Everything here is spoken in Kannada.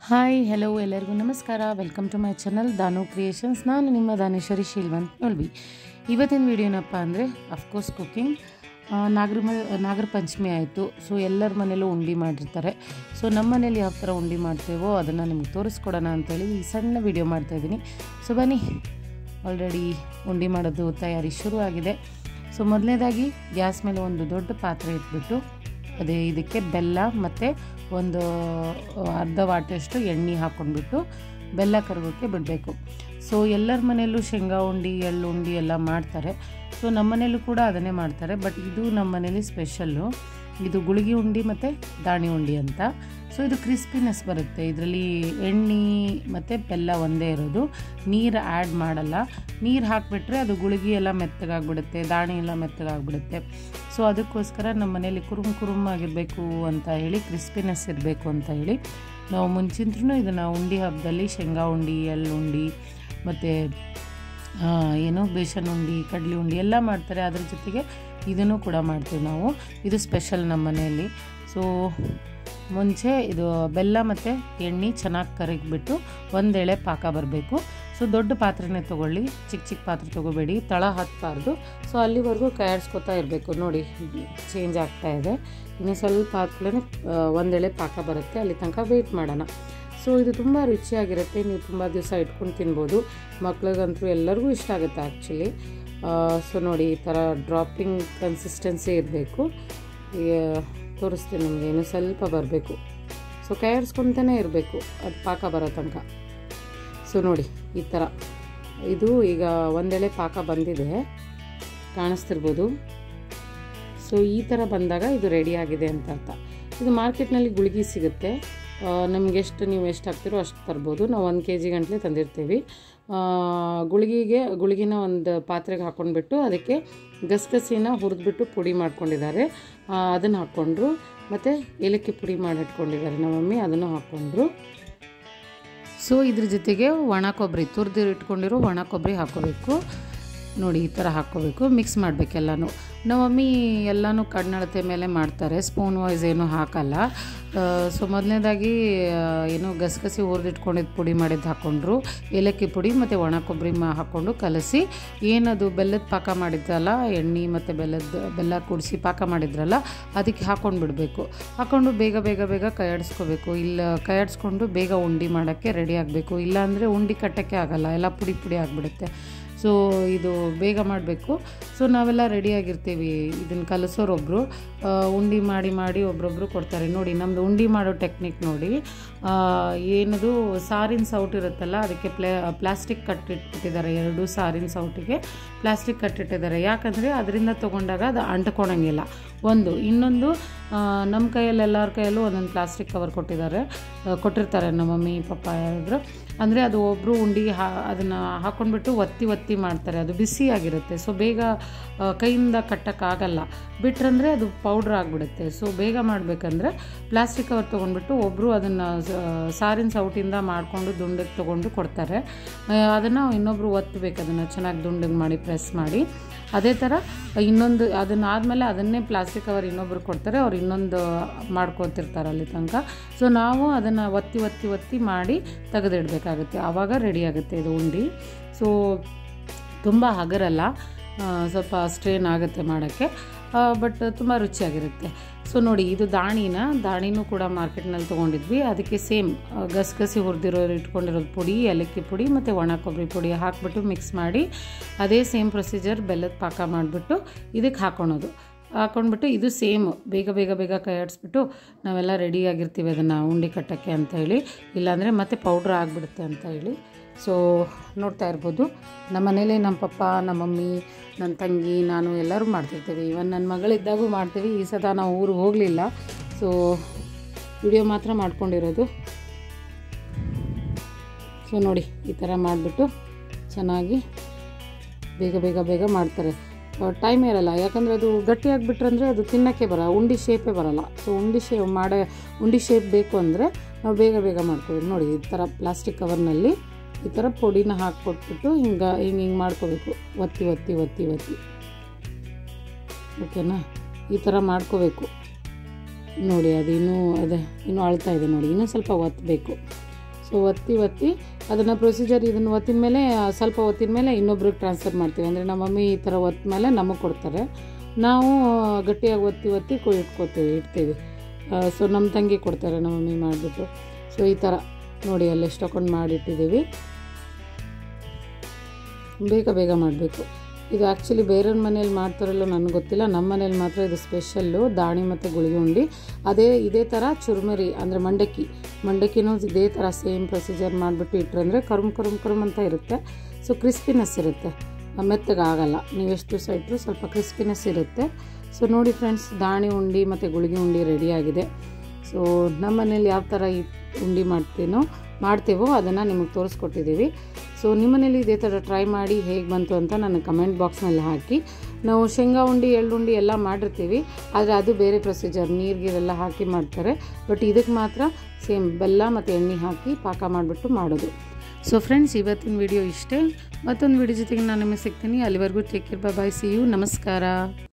ಹಾಯ್ ಹೆಲೋ ಎಲ್ಲರಿಗೂ ನಮಸ್ಕಾರ. Welcome to my channel Danu creations. ನಾನು ನಿಮ್ಮ ದಾನೇಶ್ವರಿ ಶೀಲ್ವಂತ್ ನೋಲ್ವಿ. ಇವತ್ತಿನ ವಿಡಿಯೋನಪ್ಪ ಅಂದರೆ ಅಫ್ಕೋರ್ಸ್ ಕುಕ್ಕಿಂಗ್. ನಾಗರ ಪಂಚಮಿ ಆಯಿತು. ಸೊ ಎಲ್ಲರ ಮನೇಲೂ ಉಂಡೆ ಮಾಡಿರ್ತಾರೆ. ಸೊ ನಮ್ಮ ಮನೇಲಿ ಯಾವ ಥರ ಉಂಡೆ ಮಾಡ್ತೇವೋ ಅದನ್ನು ನಿಮ್ಗೆ ತೋರಿಸ್ಕೊಡೋಣ ಅಂತೇಳಿ ಈ ಸಣ್ಣ ವಿಡಿಯೋ ಮಾಡ್ತಾಯಿದ್ದೀನಿ. ಸೊ ಬನ್ನಿ, ಆಲ್ರೆಡಿ ಉಂಡೆ ಮಾಡೋದು ತಯಾರಿ ಶುರು ಆಗಿದೆ. ಸೊ ಮೊದಲನೇದಾಗಿ ಗ್ಯಾಸ್ ಮೇಲೆ ಒಂದು ದೊಡ್ಡ ಪಾತ್ರೆ ಇಟ್ಬಿಟ್ಟು ಇದಕ್ಕೆ ಬೆಲ್ಲ ಮತ್ತು ಒಂದು ಅರ್ಧ ವಾಟಷ್ಟು ಎಣ್ಣೆ ಹಾಕ್ಕೊಂಡ್ಬಿಟ್ಟು ಬೆಲ್ಲ ಕರಗೋಕ್ಕೆ ಬಿಡಬೇಕು. ಸೊ ಎಲ್ಲರ ಮನೆಯಲ್ಲೂ ಶೇಂಗಾ ಉಂಡೆ, ಎಳ್ಳು ಉಂಡೆ ಎಲ್ಲ ಮಾಡ್ತಾರೆ. ಸೊ ನಮ್ಮ ಮನೇಲೂ ಕೂಡ ಅದನ್ನೇ ಮಾಡ್ತಾರೆ. ಬಟ್ ಇದು ನಮ್ಮ ಮನೇಲಿ ಸ್ಪೆಷಲ್ಲು. ಇದು ಗುಳಿಗೆ ಉಂಡೆ ಮತ್ತು ದಾಣಿ ಉಂಡೆ ಅಂತ. ಸೊ ಇದು ಕ್ರಿಸ್ಪಿನೆಸ್ ಬರುತ್ತೆ. ಇದರಲ್ಲಿ ಎಣ್ಣೆ ಮತ್ತು ಬೆಲ್ಲ ಒಂದೇ ಇರೋದು, ನೀರು ಆ್ಯಡ್ ಮಾಡಲ್ಲ. ನೀರು ಹಾಕಿಬಿಟ್ರೆ ಅದು ಗುಳಿಗೆ ಎಲ್ಲ ಮೆತ್ತಗಾಗ್ಬಿಡುತ್ತೆ, ದಾಣಿ ಎಲ್ಲ ಮೆತ್ತಗಾಗ್ಬಿಡುತ್ತೆ. ಸೊ ಅದಕ್ಕೋಸ್ಕರ ನಮ್ಮ ಮನೇಲಿ ಕುರುಮ್ ಆಗಿರಬೇಕು ಅಂತ ಹೇಳಿ, ಕ್ರಿಸ್ಪಿನೆಸ್ ಇರಬೇಕು ಅಂತ ಹೇಳಿ ನಾವು ಮುಂಚಿಂದ್ರೂ ಇದನ್ನು ಉಂಡೆ ಹಬ್ಬದಲ್ಲಿ ಶೇಂಗಾ ಉಂಡೆ, ಎಳ್ಳು ಉಂಡೆ ಮತ್ತು ಬೇಸನ್ ಉಂಡೆ, ಕಡಲೆ ಉಂಡೆ ಎಲ್ಲ ಮಾಡ್ತಾರೆ. ಅದ್ರ ಜೊತೆಗೆ ಇದನ್ನು ಕೂಡ ಮಾಡ್ತೀವಿ ನಾವು. ಇದು ಸ್ಪೆಷಲ್ ನಮ್ಮ ಮನೆಯಲ್ಲಿ. ಸೊ ಮುಂಚೆ ಇದು ಬೆಲ್ಲ ಮತ್ತು ಎಣ್ಣೆ ಚೆನ್ನಾಗಿ ಕರಗಿಬಿಟ್ಟು ಒಂದೆಳೆ ಪಾಕ ಬರಬೇಕು. ಸೊ ದೊಡ್ಡ ಪಾತ್ರೆನೇ ತೊಗೊಳ್ಳಿ, ಚಿಕ್ಕ ಪಾತ್ರೆ ತೊಗೋಬೇಡಿ, ತಳ ಹತ್ತಬಾರ್ದು. ಸೊ ಅಲ್ಲಿವರೆಗೂ ಕೈಯಾಡಿಸ್ಕೊತಾ ಇರಬೇಕು. ನೋಡಿ ಚೇಂಜ್ ಆಗ್ತಾ ಇದೆ. ಇನ್ನು ಸ್ವಲ್ಪ ಹಾಕ್ಲೇ ಒಂದೆಳೆ ಪಾಕ ಬರುತ್ತೆ, ಅಲ್ಲಿ ತನಕ ವೆಯ್ಟ್ ಮಾಡೋಣ. ಸೊ ಇದು ತುಂಬ ರುಚಿಯಾಗಿರುತ್ತೆ. ನೀವು ತುಂಬ ದಿವಸ ಇಟ್ಕೊಂಡು ತಿನ್ಬೋದು. ಮಕ್ಳಿಗಂತೂ ಎಲ್ಲರಿಗೂ ಇಷ್ಟ ಆಗುತ್ತೆ ಆ್ಯಕ್ಚುಲಿ. ಸೊ ನೋಡಿ, ಈ ಥರ ಡ್ರಾಪಿಂಗ್ ಕನ್ಸಿಸ್ಟೆನ್ಸಿ ಇರಬೇಕು. ತೋರಿಸ್ತೀನಿ ನಿಮಗೆ. ಇನ್ನು ಸ್ವಲ್ಪ ಬರಬೇಕು. ಸೊ ಕೈ ಆಡಿಸ್ಕೊತಾನೆ ಇರಬೇಕು ಅದು ಪಾಕ ಬರೋ ತನಕ. ಸೊ ನೋಡಿ ಈ ಥರ ಇದು ಈಗ ಒಂದೆಳೆ ಪಾಕ ಬಂದಿದೆ, ಕಾಣಿಸ್ತಿರ್ಬೋದು. ಸೊ ಈ ಥರ ಬಂದಾಗ ಇದು ರೆಡಿ ಆಗಿದೆ ಅಂತ ಅರ್ಥ. ಇದು ಮಾರ್ಕೆಟ್ನಲ್ಲಿ ಗುಳಿಗೆ ಸಿಗುತ್ತೆ. ನಮಗೆಷ್ಟು ನೀವು ಎಷ್ಟು ಹಾಕ್ತಿರೋ ಅಷ್ಟು ತರ್ಬೋದು. ನಾವು 1 kg ಗಂಟಲೆ ತಂದಿರ್ತೀವಿ. ಗುಳಿಗಿನ ಒಂದು ಪಾತ್ರೆಗೆ ಹಾಕ್ಕೊಂಡ್ಬಿಟ್ಟು ಅದಕ್ಕೆ ಗಸಗಸಿನ ಹುರಿದ್ಬಿಟ್ಟು ಪುಡಿ ಮಾಡ್ಕೊಂಡಿದ್ದಾರೆ, ಅದನ್ನು ಹಾಕ್ಕೊಂಡ್ರು. ಮತ್ತು ಏಲಕ್ಕಿ ಪುಡಿ ಮಾಡಿಟ್ಕೊಂಡಿದ್ದಾರೆ ನಮ್ಮ ಮಮ್ಮಿ, ಅದನ್ನು ಹಾಕ್ಕೊಂಡ್ರು. ಸೊ ಇದ್ರ ಜೊತೆಗೆ ಒಣ ಕೊಬ್ಬರಿ, ತುರಿದು ಇಟ್ಕೊಂಡಿರೋ ಒಣ ಕೊಬ್ಬರಿ ಹಾಕ್ಕೋಬೇಕು. ನೋಡಿ ಈ ಥರ ಹಾಕ್ಕೋಬೇಕು, ಮಿಕ್ಸ್ ಮಾಡಬೇಕೆಲ್ಲನೂ. ನಮ್ಮ ಮಮ್ಮಿ ಎಲ್ಲನೂ ಕಣ್ಣಳತೆ ಮೇಲೆ ಮಾಡ್ತಾರೆ, ಸ್ಪೂನ್ ವೈಸ್ ಏನೂ ಹಾಕಲ್ಲ. ಸೊ ಮೊದಲನೇದಾಗಿ ಗಸಗಸಿ ಹುರಿದಿಟ್ಕೊಂಡಿದ್ದು ಪುಡಿ ಮಾಡಿದ್ದು ಹಾಕ್ಕೊಂಡ್ರು, ಏಲಕ್ಕಿ ಪುಡಿ ಮತ್ತು ಒಣ ಕೊಬ್ಬರಿ ಹಾಕ್ಕೊಂಡು ಕಲಸಿ, ಏನದು ಬೆಲ್ಲದ ಪಾಕ ಮಾಡಿದ್ರಲ್ಲ, ಎಣ್ಣೆ ಮತ್ತು ಬೆಲ್ಲ ಕೂಡಿಸಿ ಪಾಕ ಮಾಡಿದ್ರಲ್ಲ, ಅದಕ್ಕೆ ಹಾಕ್ಕೊಂಡು ಬಿಡಬೇಕು. ಹಾಕ್ಕೊಂಡು ಬೇಗ ಕೈ ಆಡಿಸ್ಕೋಬೇಕು. ಇಲ್ಲ ಕೈ ಆಡಿಸ್ಕೊಂಡು ಬೇಗ ಉಂಡೆ ಮಾಡೋಕ್ಕೆ ರೆಡಿ ಆಗಬೇಕು. ಇಲ್ಲಾಂದರೆ ಉಂಡೆ ಕಟ್ಟೋಕ್ಕೆ ಆಗೋಲ್ಲ, ಎಲ್ಲ ಪುಡಿ ಆಗಿಬಿಡುತ್ತೆ. ಸೊ ಇದು ಬೇಗ ಮಾಡಬೇಕು. ಸೊ ನಾವೆಲ್ಲ ರೆಡಿಯಾಗಿರ್ತೀವಿ. ಇದನ್ನು ಕಲಿಸೋರೊಬ್ಬರು ಉಂಡೆ ಮಾಡಿ ಒಬ್ರೊಬ್ರು ಕೊಡ್ತಾರೆ. ನೋಡಿ ನಮ್ಮದು ಉಂಡೆ ಮಾಡೋ ಟೆಕ್ನಿಕ್ ನೋಡಿ. ಏನದು ಸಾರಿನ ಸೌಟು ಇರುತ್ತಲ್ಲ, ಅದಕ್ಕೆ ಪ್ಲಾಸ್ಟಿಕ್ ಕಟ್ಟಿಟ್ಬಿಟ್ಟಿದ್ದಾರೆ. 2 ಸಾರಿನ ಸೌಟಿಗೆ ಪ್ಲಾಸ್ಟಿಕ್ ಕಟ್ಟಿಟ್ಟಿದ್ದಾರೆ. ಯಾಕಂದರೆ ಅದರಿಂದ ತೊಗೊಂಡಾಗ ಅದು ಅಂಟ್ಕೊಳಂಗಿಲ್ಲ. ಇನ್ನೊಂದು ನಮ್ಮ ಕೈಯಲ್ಲಿ, ಎಲ್ಲರ ಕೈಯಲ್ಲೂ ಒಂದೊಂದು ಪ್ಲಾಸ್ಟಿಕ್ ಕವರ್ ಕೊಟ್ಟಿರ್ತಾರೆ ನಮ್ಮ ಮಮ್ಮಿ ಪಪ್ಪ ಯಾರಾದರೂ. ಅಂದರೆ ಅದು ಒಬ್ಬರು ಉಂಡೆ ಅದನ್ನು ಹಾಕ್ಕೊಂಡ್ಬಿಟ್ಟು ಒತ್ತಿ ಮಾಡ್ತಾರೆ. ಅದು ಬಿಸಿಯಾಗಿರುತ್ತೆ. ಸೊ ಬೇಗ ಕೈಯಿಂದ ಕಟ್ಟೋಕ್ಕಾಗಲ್ಲ. ಬಿಟ್ರಂದರೆ ಅದು ಪೌಡ್ರ್ ಆಗಿಬಿಡುತ್ತೆ. ಸೊ ಬೇಗ ಮಾಡಬೇಕಂದ್ರೆ ಪ್ಲಾಸ್ಟಿಕ್ ಕವರ್ ತೊಗೊಂಡ್ಬಿಟ್ಟು ಒಬ್ಬರು ಅದನ್ನು ಸಾರಿನ ಸೌಟಿಂದ ಮಾಡಿಕೊಂಡು ದುಂಡಗೆ ತೊಗೊಂಡು ಕೊಡ್ತಾರೆ. ಅದನ್ನು ಇನ್ನೊಬ್ಬರು ಒತ್ತಬೇಕು, ಅದನ್ನು ಚೆನ್ನಾಗಿ ದುಂಡಗೆ ಮಾಡಿ ಪ್ರೆಸ್ ಮಾಡಿ. ಅದೇ ಥರ ಇನ್ನೊಂದು ಅದನ್ನಾದಮೇಲೆ ಅದನ್ನೇ ಪ್ಲಾಸ್ಟಿಕ್ ಕವರ್ ಇನ್ನೊಬ್ರು ಕೊಡ್ತಾರೆ, ಅವ್ರು ಇನ್ನೊಂದು ಮಾಡ್ಕೊತಿರ್ತಾರೆ ಅಲ್ಲಿ ತನಕ. ಸೊ ನಾವು ಅದನ್ನು ಒತ್ತಿ ಮಾಡಿ ತೆಗೆದಿಡಬೇಕಾಗುತ್ತೆ. ಆವಾಗ ರೆಡಿ ಆಗುತ್ತೆ ಇದು ಉಂಡೆ. ಸೊ ತುಂಬ ಹಗರಲ್ಲ, ಸ್ವಲ್ಪ ಸ್ಟ್ರೇನ್ ಆಗುತ್ತೆ ಮಾಡೋಕ್ಕೆ, ಬಟ್ ತುಂಬ ರುಚಿಯಾಗಿರುತ್ತೆ. ಸೊ ನೋಡಿ, ಇದು ದಾಣಿನೂ ಕೂಡ ಮಾರ್ಕೆಟ್ನಲ್ಲಿ ತೊಗೊಂಡಿದ್ವಿ. ಅದಕ್ಕೆ ಸೇಮ್ ಗಸಗಸಿ ಇಟ್ಕೊಂಡಿರೋದು ಪುಡಿ, ಏಲಕ್ಕಿ ಪುಡಿ ಮತ್ತು ಒಣ ಕೊಬ್ಬರಿ ಪುಡಿ ಹಾಕ್ಬಿಟ್ಟು ಮಿಕ್ಸ್ ಮಾಡಿ, ಅದೇ ಸೇಮ್ ಪ್ರೊಸೀಜರ್ ಬೆಲ್ಲದ ಪಾಕ ಮಾಡಿಬಿಟ್ಟು ಇದಕ್ಕೆ ಹಾಕ್ಕೊಂಡ್ಬಿಟ್ಟು ಇದು ಸೇಮ್ ಬೇಗ ಕೈ ಆಡಿಸ್ಬಿಟ್ಟು ನಾವೆಲ್ಲ ರೆಡಿಯಾಗಿರ್ತೀವಿ ಅದನ್ನು ಉಂಡೆ ಕಟ್ಟೋಕ್ಕೆ ಅಂತ ಹೇಳಿ. ಇಲ್ಲಾಂದರೆ ಮತ್ತೆ ಪೌಡ್ರ್ ಆಗಿಬಿಡುತ್ತೆ ಅಂತ ಹೇಳಿ. ಸೊ ನೋಡ್ತಾ ಇರ್ಬೋದು, ನಮ್ಮ ಮನೇಲಿ ನಮ್ಮ ಪಪ್ಪ, ನಮ್ಮ ಮಮ್ಮಿ, ನನ್ನ ತಂಗಿ, ನಾನು ಎಲ್ಲರೂ ಮಾಡ್ತಿರ್ತೀವಿ. ಇವನ್ ನನ್ನ ಮಗಳಿದ್ದಾಗೂ ಮಾಡ್ತೀವಿ. ಈ ಸಲ ನಾವು ಊರಿಗೆ ಹೋಗಲಿಲ್ಲ. ಸೊ ವಿಡಿಯೋ ಮಾತ್ರ ಮಾಡ್ಕೊಂಡಿರೋದು. ಸೊ ನೋಡಿ ಈ ಥರ ಮಾಡಿಬಿಟ್ಟು ಚೆನ್ನಾಗಿ ಬೇಗ ಮಾಡ್ತಾರೆ. ಟೈಮ್ ಇರಲ್ಲ, ಯಾಕಂದರೆ ಅದು ಗಟ್ಟಿಯಾಗಿಬಿಟ್ರಂದರೆ ಅದು ತಿನ್ನೋಕ್ಕೆ ಉಂಡೆ ಶೇಪೇ ಬರೋಲ್ಲ. ಸೊ ಉಂಡೆ ಶೇಪ್ ಬೇಕು ಅಂದರೆ ನಾವು ಬೇಗ ಮಾಡ್ಕೋಬೇಕು. ನೋಡಿ ಈ ಥರ ಪ್ಲಾಸ್ಟಿಕ್ ಕವರ್ನಲ್ಲಿ ಈ ಥರ ಪುಡಿನ ಹಾಕ್ಕೊಟ್ಬಿಟ್ಟು ಹಿಂಗೆ ಮಾಡ್ಕೋಬೇಕು, ಒತ್ತಿ ಓಕೆನಾ. ಈ ಥರ ಮಾಡ್ಕೋಬೇಕು. ನೋಡಿ ಅದು ಇನ್ನೂ ಅಳ್ತಾ ಇದೆ ನೋಡಿ, ಇನ್ನೂ ಸ್ವಲ್ಪ ಒತ್ತಬೇಕು. ಸೊ ಒತ್ತಿ ಅದನ್ನು ಪ್ರೊಸೀಜರ್ ಇದನ್ನು ಒತ್ತಿದ ಮೇಲೆ ಸ್ವಲ್ಪ ಒತ್ತಿದ ಮೇಲೆ ಇನ್ನೊಬ್ರಿಗೆ ಟ್ರಾನ್ಸ್ಫರ್ ಮಾಡ್ತೀವಿ. ಅಂದರೆ ನಮ್ಮ ಮಮ್ಮಿ ಈ ಥರ ಒತ್ತ ಮೇಲೆ ನಮಗೆ ಕೊಡ್ತಾರೆ, ನಾವು ಗಟ್ಟಿಯಾಗಿ ಒತ್ತಿ ಇಡ್ತೀವಿ. ಸೊ ನಮ್ಮ ತಂಗಿ ಕೊಡ್ತಾರೆ ನಮ್ಮ ಮಮ್ಮಿ ಮಾಡಿಬಿಟ್ಟು. ಸೊ ಈ ಥರ ನೋಡಿ ಅಲ್ಲಿ ಎಷ್ಟು ತಗೊಂಡು ಮಾಡಿಟ್ಟಿದ್ದೀವಿ. ಬೇಗ ಮಾಡಬೇಕು. ಇದು ಆ್ಯಕ್ಚುಲಿ ಬೇರೆಯವ್ರ ಮನೇಲಿ ಮಾಡ್ತಾರಲ್ಲೋ ನನಗೆ ಗೊತ್ತಿಲ್ಲ, ನಮ್ಮ ಮನೇಲಿ ಮಾತ್ರ ಇದು ಸ್ಪೆಷಲ್ಲು ದಾಣಿ ಮತ್ತು ಗುಳಿಗೆ ಉಂಡೆ. ಇದೇ ಥರ ಚುರುಮುರಿ ಅಂದರೆ ಮಂಡಕ್ಕಿನೂ ಇದೇ ಥರ ಸೇಮ್ ಪ್ರೊಸೀಜರ್ ಮಾಡಿಬಿಟ್ಟು ಇಟ್ಟರೆ ಅಂದರೆ ಕರುಮ್ ಅಂತ ಇರುತ್ತೆ. ಸೊ ಕ್ರಿಸ್ಪಿನೆಸ್ ಇರುತ್ತೆ, ಮೆತ್ತಗಾಗಲ್ಲ. ನೀವು ಎಷ್ಟು ದಿವಸ ಇಟ್ಟರು ಸ್ವಲ್ಪ ಕ್ರಿಸ್ಪಿನೆಸ್ ಇರುತ್ತೆ. ಸೊ ನೋಡಿ ಫ್ರೆಂಡ್ಸ್, ದಾಣಿ ಉಂಡೆ ಮತ್ತು ಗುಳಿಗೆ ಉಂಡೆ ರೆಡಿಯಾಗಿದೆ. ಸೊ ನಮ್ಮ ಮನೇಲಿ ಯಾವ ಥರ ಈ ಉಂಡೆ ಮಾಡ್ತೀವೋ ಅದನ್ನು ನಿಮಗೆ ತೋರಿಸ್ಕೊಟ್ಟಿದ್ದೀವಿ. ಸೊ ನಿಮ್ಮ ಮನೇಲಿ ಇದೇ ಥರ ಟ್ರೈ ಮಾಡಿ ಹೇಗೆ ಬಂತು ಅಂತ ನನಗೆ ಕಮೆಂಟ್ ಬಾಕ್ಸ್ನಲ್ಲಿ ಹಾಕಿ. ನಾವು ಶೇಂಗಾ ಉಂಡೆ ಎಳ್ಳು ಉಂಡೆ ಎಲ್ಲ ಮಾಡಿರ್ತೀವಿ, ಆದರೆ ಅದು ಬೇರೆ ಪ್ರೊಸೀಜರ್, ನೀರಿಗೆಲ್ಲ ಹಾಕಿ ಮಾಡ್ತಾರೆ. ಬಟ್ ಇದಕ್ಕೆ ಮಾತ್ರ ಸೇಮ್ ಬೆಲ್ಲ ಮತ್ತು ಎಣ್ಣೆ ಹಾಕಿ ಪಾಕ ಮಾಡಿಬಿಟ್ಟು ಮಾಡೋದು. ಸೊ ಫ್ರೆಂಡ್ಸ್, ಇವತ್ತಿನ ವಿಡಿಯೋ ಇಷ್ಟೇ. ಮತ್ತೊಂದು ವಿಡಿಯೋ ಜೊತೆಗೆ ನಾನು ನಿಮಗೆ ಸಿಗ್ತೀನಿ. ಅಲ್ಲಿವರೆಗೂ take care, bye, see you, ನಮಸ್ಕಾರ.